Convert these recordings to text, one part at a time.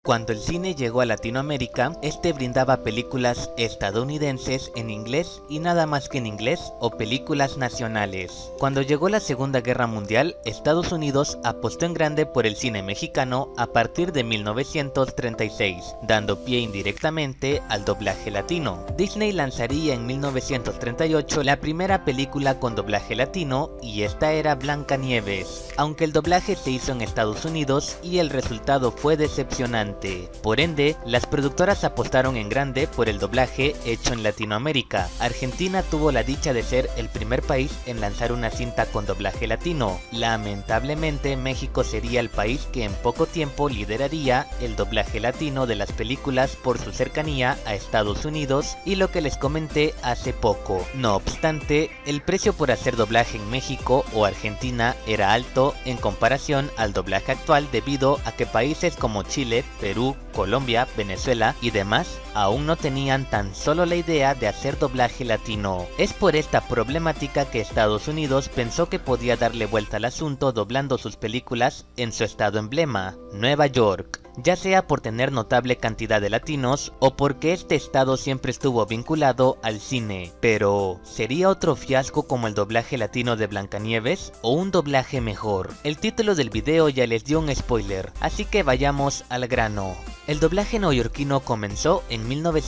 Cuando el cine llegó a Latinoamérica, este brindaba películas estadounidenses en inglés y nada más que en inglés o películas nacionales. Cuando llegó la Segunda Guerra Mundial, Estados Unidos apostó en grande por el cine mexicano a partir de 1936, dando pie indirectamente al doblaje latino. Disney lanzaría en 1938 la primera película con doblaje latino y esta era Blancanieves, aunque el doblaje se hizo en Estados Unidos y el resultado fue decepcionante. Por ende, las productoras apostaron en grande por el doblaje hecho en Latinoamérica. Argentina tuvo la dicha de ser el primer país en lanzar una cinta con doblaje latino. Lamentablemente, México sería el país que en poco tiempo lideraría el doblaje latino de las películas por su cercanía a Estados Unidos y lo que les comenté hace poco. No obstante, el precio por hacer doblaje en México o Argentina era alto en comparación al doblaje actual debido a que países como Chile, Perú, Colombia, Venezuela y demás aún no tenían tan solo la idea de hacer doblaje latino. Es por esta problemática que Estados Unidos pensó que podía darle vuelta al asunto doblando sus películas en su estado emblema, Nueva York, ya sea por tener notable cantidad de latinos o porque este estado siempre estuvo vinculado al cine. Pero, ¿sería otro fiasco como el doblaje latino de Blancanieves o un doblaje mejor? El título del video ya les dio un spoiler, así que vayamos al grano. El doblaje neoyorquino comenzó en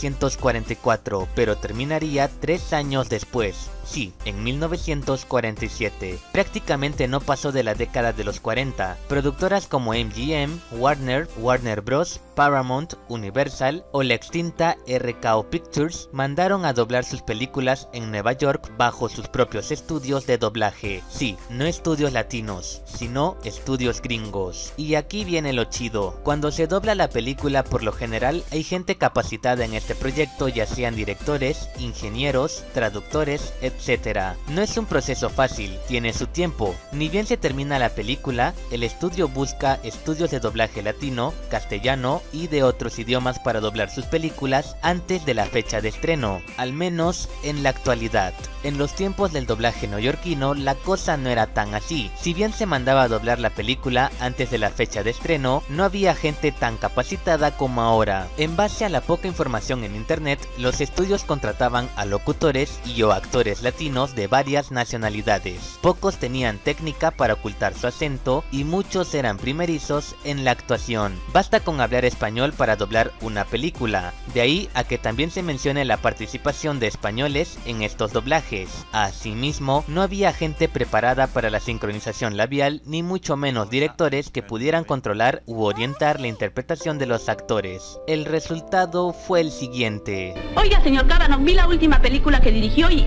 1944, pero terminaría 3 años después. Sí, en 1947. Prácticamente no pasó de la década de los 40. Productoras como MGM, Warner Bros., Paramount, Universal o la extinta RKO Pictures mandaron a doblar sus películas en Nueva York bajo sus propios estudios de doblaje. Sí, no estudios latinos, sino estudios gringos. Y aquí viene lo chido. Cuando se dobla la película, por lo general hay gente capacitada en este proyecto, ya sean directores, ingenieros, traductores, etc. No es un proceso fácil, tiene su tiempo. Ni bien se termina la película, el estudio busca estudios de doblaje latino, castellano y de otros idiomas para doblar sus películas antes de la fecha de estreno, al menos en la actualidad. En los tiempos del doblaje neoyorquino la cosa no era tan así. Si bien se mandaba a doblar la película antes de la fecha de estreno, no había gente tan capacitada como ahora. En base a la poca información en internet, los estudios contrataban a locutores y o actores latinos de varias nacionalidades. Pocos tenían técnica para ocultar su acento y muchos eran primerizos en la actuación. Basta con hablar español para doblar una película, de ahí a que también se mencione la participación de españoles en estos doblajes. Asimismo, no había gente preparada para la sincronización labial, ni mucho menos directores que pudieran controlar u orientar la interpretación de los actores. El resultado fue el siguiente. Oiga, señor Cábanos, vi la última película que dirigió y...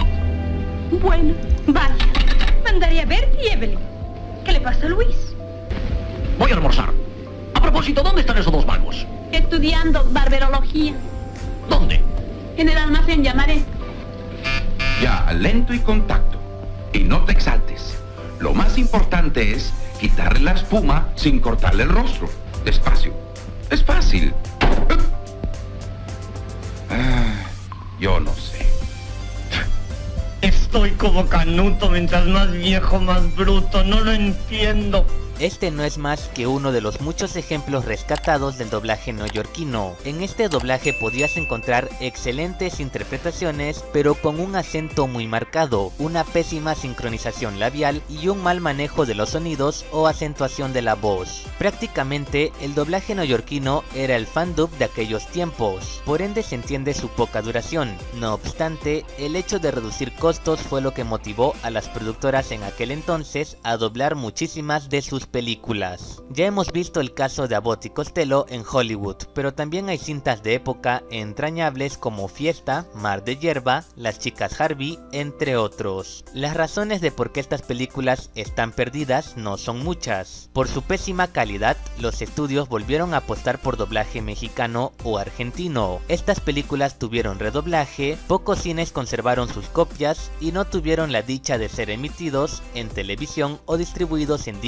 Bueno, vaya. Mandaré a Bert y Evelyn. ¿Qué le pasa a Luis? Voy a almorzar. A propósito, ¿dónde están esos dos vagos? Estudiando barberología. ¿Dónde? En el almacén, llamaré. Ya, lento y contacto. Y no te exaltes. Lo más importante es quitarle la espuma sin cortarle el rostro. Despacio. Es fácil. Yo no sé. Estoy como Canuto, mientras más viejo, más bruto. No lo entiendo. Este no es más que uno de los muchos ejemplos rescatados del doblaje neoyorquino. En este doblaje podías encontrar excelentes interpretaciones, pero con un acento muy marcado, una pésima sincronización labial y un mal manejo de los sonidos o acentuación de la voz. Prácticamente, el doblaje neoyorquino era el fandub de aquellos tiempos, por ende se entiende su poca duración. No obstante, el hecho de reducir costos fue lo que motivó a las productoras en aquel entonces a doblar muchísimas de sus películas. Ya hemos visto el caso de Abbott y Costello en Hollywood, pero también hay cintas de época entrañables como Fiesta, Mar de Hierba, Las Chicas Harvey, entre otros. Las razones de por qué estas películas están perdidas no son muchas. Por su pésima calidad, los estudios volvieron a apostar por doblaje mexicano o argentino. Estas películas tuvieron redoblaje, pocos cines conservaron sus copias y no tuvieron la dicha de ser emitidos en televisión o distribuidos en DVD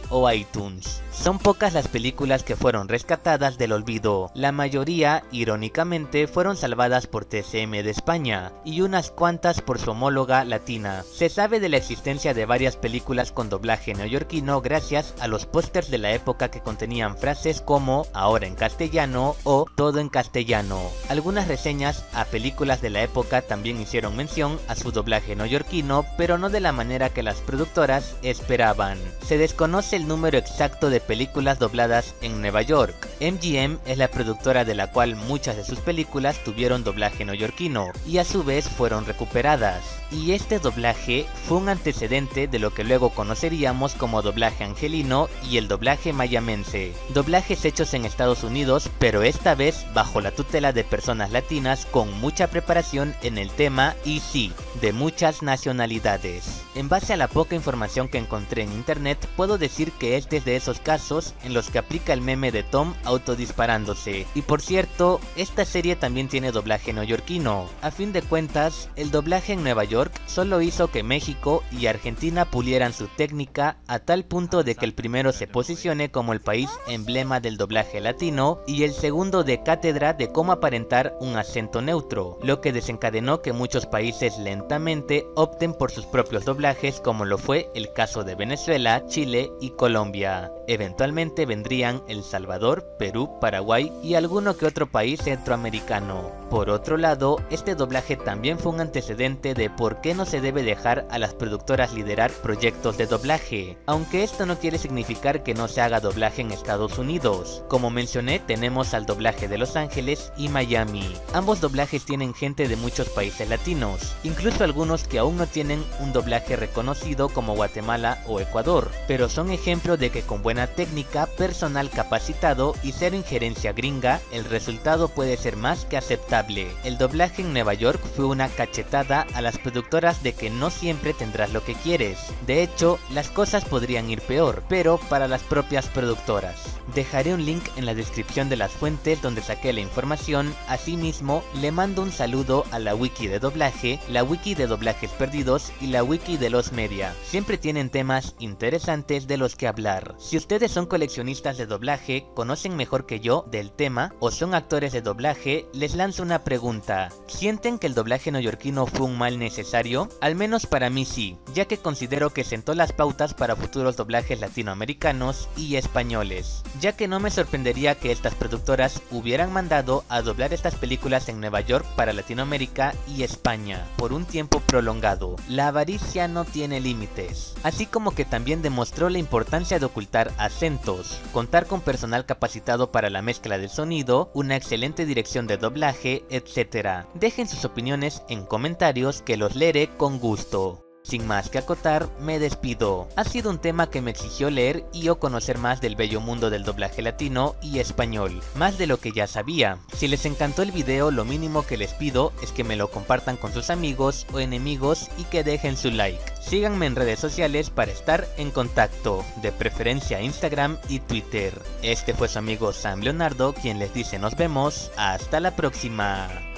o iTunes. Son pocas las películas que fueron rescatadas del olvido, la mayoría, irónicamente, fueron salvadas por TCM de España, y unas cuantas por su homóloga latina. Se sabe de la existencia de varias películas con doblaje neoyorquino gracias a los pósters de la época que contenían frases como "ahora en castellano" o "todo en castellano". Algunas reseñas a películas de la época también hicieron mención a su doblaje neoyorquino, pero no de la manera que las productoras esperaban. Se desconoce el número exacto de películas dobladas en Nueva York. MGM es la productora de la cual muchas de sus películas tuvieron doblaje neoyorquino y a su vez fueron recuperadas. Y este doblaje fue un antecedente de lo que luego conoceríamos como doblaje angelino y el doblaje mayamense. Doblajes hechos en Estados Unidos, pero esta vez bajo la tutela de personas latinas con mucha preparación en el tema y sí, de muchas nacionalidades. En base a la poca información que encontré en internet, puedo decir que este es de esos casos en los que aplica el meme de Tom autodisparándose. Y por cierto, esta serie también tiene doblaje neoyorquino. A fin de cuentas, el doblaje en Nueva York solo hizo que México y Argentina pulieran su técnica a tal punto de que el primero se posicione como el país emblema del doblaje latino y el segundo de cátedra de cómo aparentar un acento neutro, lo que desencadenó que muchos países lentamente opten por sus propios doblajes, como lo fue el caso de Venezuela, Chile y Colombia. Eventualmente vendrían El Salvador, Perú, Paraguay y alguno que otro país centroamericano. Por otro lado, este doblaje también fue un antecedente de por qué no se debe dejar a las productoras liderar proyectos de doblaje, aunque esto no quiere significar que no se haga doblaje en Estados Unidos. Como mencioné, tenemos al doblaje de Los Ángeles y Miami. Ambos doblajes tienen gente de muchos países latinos, incluso algunos que aún no tienen un doblaje reconocido como Guatemala o Ecuador, pero son ejemplo de que con buena técnica, personal capacitado y cero injerencia gringa, el resultado puede ser más que aceptable. El doblaje en Nueva York fue una cachetada a las productoras de que no siempre tendrás lo que quieres. De hecho, las cosas podrían ir peor, pero para las propias productoras. Dejaré un link en la descripción de las fuentes donde saqué la información. Asimismo, le mando un saludo a la wiki de doblaje, la wiki de doblajes perdidos y la wiki de los media. Siempre tienen temas interesantes de los que hablar. Si ustedes son coleccionistas de doblaje, conocen mejor que yo del tema o son actores de doblaje, les lanzo una pregunta. ¿Sienten que el doblaje neoyorquino fue un mal necesario? Al menos para mí sí, ya que considero que sentó las pautas para futuros doblajes latinoamericanos y españoles, ya que no me sorprendería que estas productoras hubieran mandado a doblar estas películas en Nueva York para Latinoamérica y España por un tiempo prolongado. La avaricia no tiene límites, así como que también demostró la importancia de ocultar acentos, contar con personal capacitado para la mezcla del sonido, una excelente dirección de doblaje, etc. Dejen sus opiniones en comentarios que los leeré con gusto. Sin más que acotar, me despido. Ha sido un tema que me exigió leer y o conocer más del bello mundo del doblaje latino y español, más de lo que ya sabía. Si les encantó el video, lo mínimo que les pido es que me lo compartan con sus amigos o enemigos y que dejen su like. Síganme en redes sociales para estar en contacto, de preferencia Instagram y Twitter. Este fue su amigo Sam Leonardo, quien les dice nos vemos, hasta la próxima.